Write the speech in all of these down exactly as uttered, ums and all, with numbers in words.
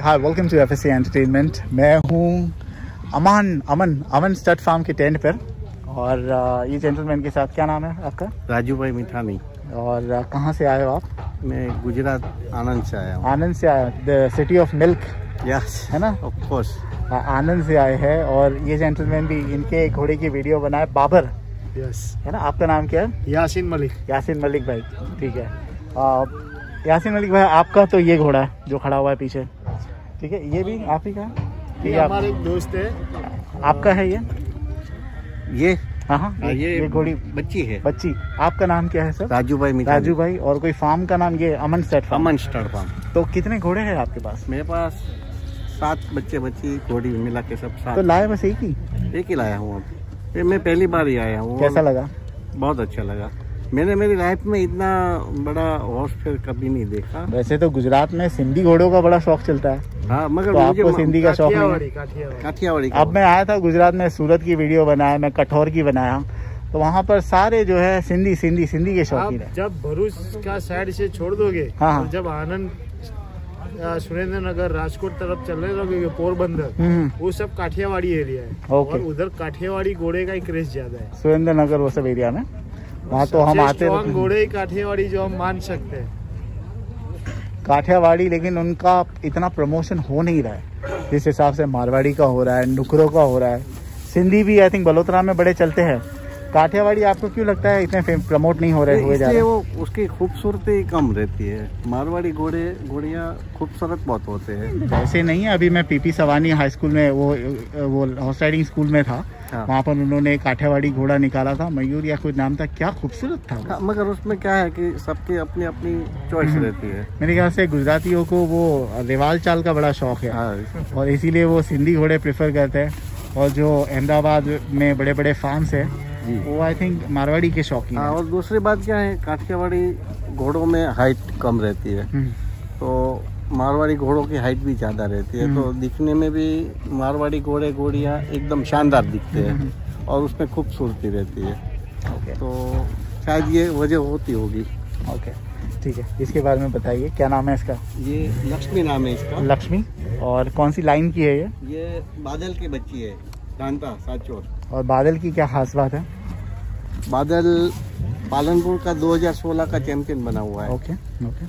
Hi, welcome to FSC entertainment. मैं हूँ Aman Aman Aman stud farm के टेंट पर और ये जेंटलमैन के साथ, क्या नाम है आपका? राजू भाई मिठानी। और कहाँ से आए हो आप? मैं गुजरात आनंद से आया हूँ। आनंद से आया, the city of milk, yes है ना? ऑफ कोर्स आनंद से आए हैं। और ये जेंटलमैन भी, इनके घोड़े की वीडियो बनाए बाबर, यस है ना? आपका नाम क्या है? यासीन मलिक। यासीन मलिक भाई, ठीक है। आ, यासीन मलिक भाई, आपका तो ये घोड़ा है जो खड़ा हुआ है पीछे, ठीक है? ये भी आप ही का? ये हमारे एक दोस्त है। आपका है ये? ये हाँ हाँ, ये, ये, ये घोड़ी बच्ची है। बच्ची। आपका नाम क्या है सर? राजू भाई मिठानी। राजू भाई। और कोई फार्म का नाम? ये Aman stud farm. Aman stud farm. तो कितने घोड़े हैं आपके पास? मेरे पास सात बच्चे बच्ची घोड़ी मिला के सब सात। तो लाए बस एक ही? एक ही लाया हूँ अब। ये मैं पहली बार ही आया हूँ। कैसा लगा? बहुत अच्छा लगा। मैंने मेरी लाइफ में इतना बड़ा हॉर्स फेयर कभी नहीं देखा। वैसे तो गुजरात में सिंधी घोड़ों का बड़ा शौक चलता है। हाँ, मगर तो मुझे आपको सिंधी का शौक नहीं है? काठियावाड़ी। अब मैं आया था गुजरात में, सूरत की वीडियो बनाया, मैं कठौर की बनाया, तो वहाँ पर सारे जो है सिंधी सिंधी सिंधी के शौकीन है। जब भरूच का साइड से छोड़ दोगे, हाँ, और जब आनंद, सुरेंद्र नगर, राजकोट तरफ चलने लगोगे, पोरबंदर, वो सब काठियावाड़ी एरिया है। और उधर काठियावाड़ी घोड़े का ही क्रेज ज्यादा है। सुरेंद्र नगर वो सब एरिया में, वहाँ तो हम आते हैं। घोड़े ही काठियावाड़ी जो हम मान सकते हैं, काठियावाड़ी। लेकिन उनका इतना प्रमोशन हो नहीं रहा है जिस हिसाब से मारवाड़ी का हो रहा है, नुकरों का हो रहा है। सिंधी भी आई थिंक बलोत्रा में बड़े चलते हैं। काठियावाड़ी आपको क्यों लगता है इतने प्रमोट नहीं हो रहे हुए जा रहे? वो उसकी खूबसूरती कम रहती है। मारवाड़ी घोड़े घोड़ियाँ खूबसूरत बहुत होते हैं। ऐसे नहीं है। अभी मैं पीपी सवानी हाई स्कूल में, वो वो हॉर्स राइडिंग स्कूल में था, हाँ। वहाँ पर उन्होंने काठियावाड़ी घोड़ा निकाला था, मयूर या कुछ नाम था, क्या खूबसूरत था। हाँ, मगर उसमें क्या है कि सबकी अपनी अपनी चॉइस रहती है। मेरे ख्याल से गुजरातियों को वो रिवाल चाल का बड़ा शौक है, हाँ। और इसीलिए वो सिंधी घोड़े प्रेफर करते हैं। और जो अहमदाबाद में बड़े बड़े फार्म्स है, वो आई थिंक मारवाड़ी के शौकीन है। और दूसरी बात क्या है, काठियावाड़ी घोड़ों में हाइट कम रहती है, तो मारवाड़ी घोड़ों की हाइट भी ज़्यादा रहती है, तो दिखने में भी मारवाड़ी घोड़े घोड़ियाँ एकदम शानदार दिखते हैं और उसमें खूबसूरती रहती है। ओके, तो शायद ये वजह होती होगी। ओके, ठीक है। इसके बारे में बताइए, क्या नाम है इसका? ये लक्ष्मी नाम है इसका। लक्ष्मी। और कौन सी लाइन की है ये? ये बादल की बच्ची है, कांता साचोर। और बादल की क्या खास बात है? बादल पालनपुर का दो हज़ार सोलह का चैंपियन बना हुआ है। Okay, okay.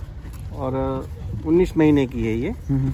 और उन्नीस महीने की है ये।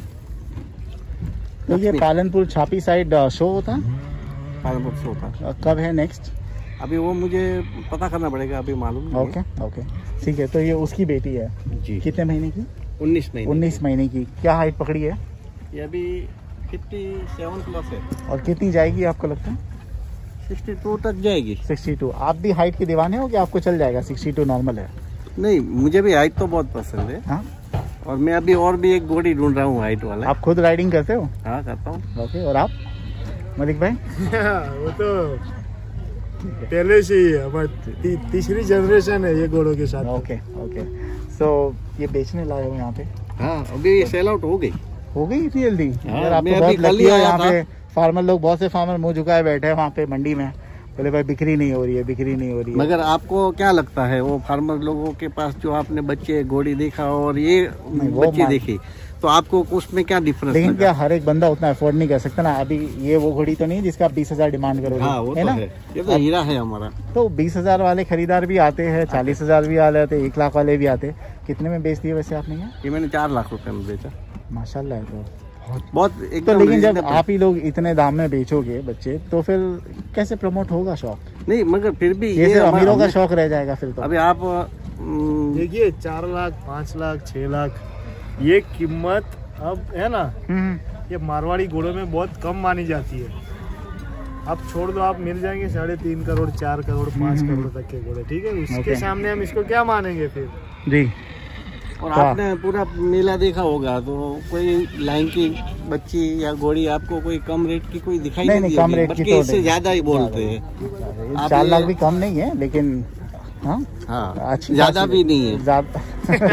तो ये पालनपुर छापी साइड शो होता है? पालनपुर शो होता। कब है नेक्स्ट? अभी वो मुझे पता करना पड़ेगा, अभी मालूम नहीं। ओके, ओके, ठीक है। तो ये उसकी बेटी है जी। कितने महीने की? उन्नीस महीने उन्नीस महीने की। क्या हाइट पकड़ी है? ये अभी सत्तावन प्लस है। और कितनी जाएगी आपको लगता है? बासठ तक जाएगी। बासठ। आप भी हाइट के दीवाने हो कि आपको चल जाएगा? बासठ नॉर्मल है? नहीं, मुझे भी हाइट तो बहुत पसंद है। हाँ? और मैं अभी और भी एक घोड़ी ढूंढ रहा हूँ हाइट वाला। आप खुद राइडिंग करते हो? हाँ, करता हूँ। ओके। और आप मलिक भाई? वो तो पहले से ही हमारी ती, तीसरी जनरेशन है ये घोड़ों के साथ। Okay, okay. सो ये बेचने लाए हो यहाँ पे? हाँ, अभी ये सेल आउट हो गई। हो गई इतनी जल्दी? हाँ, यार आप तो बहुत लकी हो। यहाँ पे फार्मर लोग, बहुत से फार्मर मुंह झुकाए बैठे हैं वहाँ पे मंडी में, बोले भाई बिक्री नहीं हो रही है, बिक्री नहीं हो रही है। मगर आपको क्या लगता है, वो फार्मर लोगों के पास जो आपने बच्चे घोड़ी देखा और ये बच्चे देखी, तो आपको उसमें क्या डिफरेंस? लेकिन क्या हर एक बंदा उतना अफोर्ड नहीं कर सकता ना? अभी ये वो घोड़ी तो नहीं जिसका आप बीस हजार डिमांड करोगे, हाँ, वो है तो ना? है। ये तो हीरा है हमारा। तो बीस हजार वाले खरीदार भी आते हैं, चालीस हजार भी आ जाते, एक लाख वाले भी आते। कितने में बेच दिए वैसे आपने? ये मैंने चार लाख रुपए में बेचा। माशाल्लाह है। तो बहुत तो लेकिन जब आप ही लोग इतने दाम में बेचोगे बच्चे, तो फिर कैसे प्रमोट होगा शौक? नहीं, मगर फिर भी ये सिर्फ अमीरों का शौक रह जाएगा फिर तो। अभी आप देखिए, चार लाख पाँच लाख छह लाख ये कीमत अब है ना, ये मारवाड़ी घोड़ों में बहुत कम मानी जाती है। अब छोड़ दो, आप मिल जाएंगे साढ़े तीन करोड़ चार करोड़ पाँच करोड़ तक के घोड़े, ठीक है? उसके सामने हम इसको क्या मानेंगे फिर? जी। और आपने पूरा मेला देखा होगा, तो कोई लाइन की बच्ची या घोड़ी आपको कोई कम रेट की कोई दिखाई नहीं, नहीं कम रेट की तो इससे ज्यादा ही बोलते हैं। चार लाख भी कम नहीं है, लेकिन हाँ, हाँ, ज्यादा भी नहीं है, ज्यादा।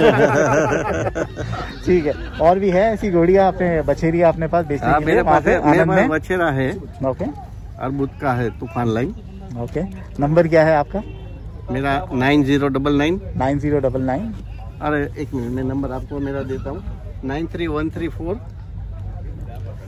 ठीक है। और भी है ऐसी घोड़ियाँ आपने, बछेरिया अपने पास बेचने के लिए? मेरे पास है, मेरे पास बछेरा है। ओके। और बुध का है तूफान लाइन। ओके। नंबर क्या है आपका? मेरा nine zero double nine nine zero double nine अरे एक मिनट में नंबर आपको मेरा देता हूँ, nine three one three four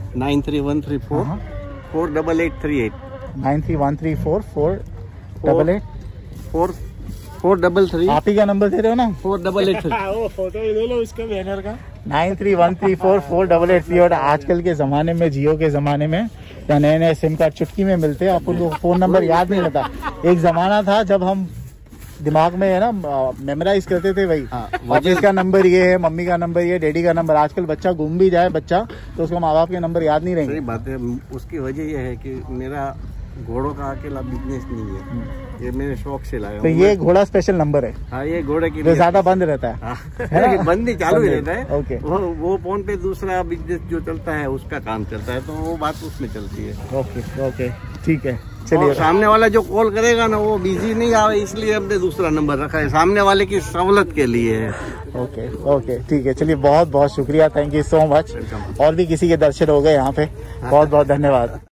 nine three one three four four double eight three eight nine three one three four four double eight four four double three. आप ही का नंबर दे रहे हो ना? Four double eight three. वो photo भी ले लो उसका बैनर का। Nine three one three four four double eight three. और आजकल के ज़माने में, जियो के ज़माने में, या नए नए सिम कार्ड चुटकी में मिलते हैं, आपको फ़ोन नंबर याद नहीं रहता। एक ज़माना था जब हम दिमाग में है ना मेमोराइज करते थे, भाई ऑफिस का नंबर ये है, मम्मी का नंबर ये, डैडी का नंबर। आजकल बच्चा घूम भी जाए बच्चा तो उसको माँ बाप के नंबर याद नहीं रहेंगे। सही बात है। उसकी वजह यह है कि मेरा घोड़ों का अकेला बिजनेस नहीं है, ये मेरे शौक से लाया। तो ये घोड़ा स्पेशल नंबर है। हाँ, ये घोड़े की जो ज्यादा बंद रहता है, है ना? बंद ही चालू ही रहता है। ओके। वो वो फोन पे दूसरा बिजनेस जो चलता है उसका काम चलता है, तो वो बात उसमें चलती है। ओके ओके ठीक है, चलिए। सामने वाला जो कॉल करेगा ना वो बिजी नहीं आवे, इसलिए हमने दूसरा नंबर रखा है, सामने वाले की सहूलत के लिए है। ओके ओके ठीक है, चलिए बहुत बहुत शुक्रिया, थैंक यू सो मच। और भी किसी के दर्शन हो गए यहाँ पे, बहुत बहुत धन्यवाद।